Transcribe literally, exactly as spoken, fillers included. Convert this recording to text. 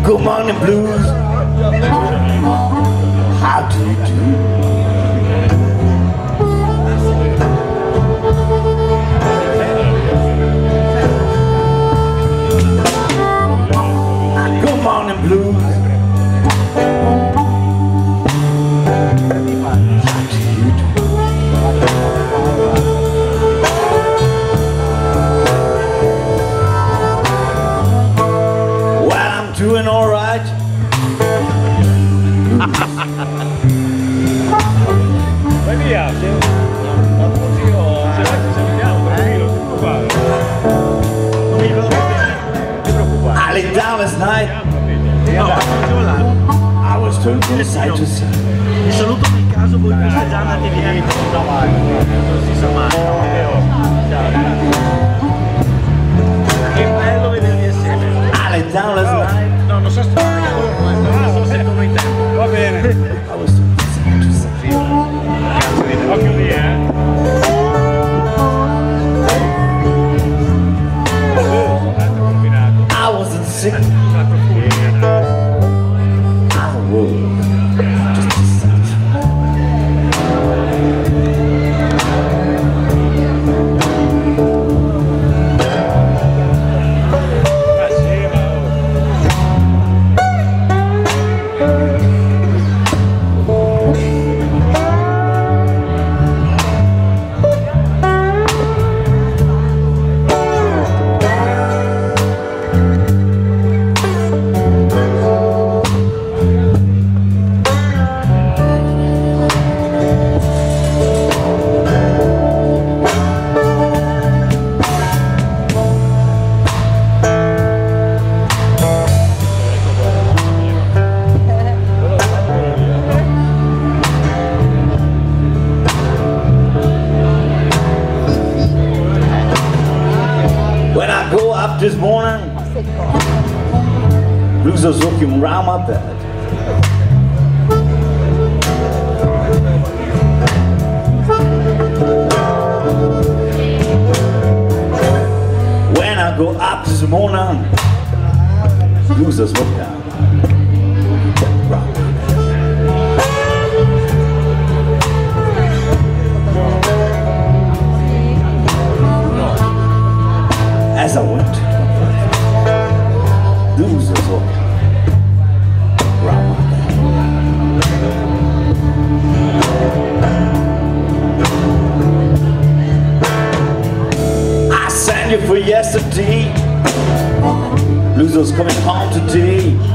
Good morning blues. How do you do? Good morning blues. How do you do? Well, I'm doing all right. Vai via, se la musica se vai ci vediamo tranquillo, non ti preoccupare. Non mi ricordo bene, non ti preoccupare. I lay down last night. No, I was turned from side to side. Vi saluto nel caso voi foste già andati via. non si sa mai. Che bello vedervi assieme. I lay down last night. No, non so se non se torno in tempo. Va bene. I was turned from side to side. Occhio lì, eh. I wasn't sick. I was just dissatisfied. When I go up this morning, blues are looking round my bed. When I go up this morning, blues are looking round. As I went, blues was all round my bed. I sang you for yesterday. Blues was coming home today.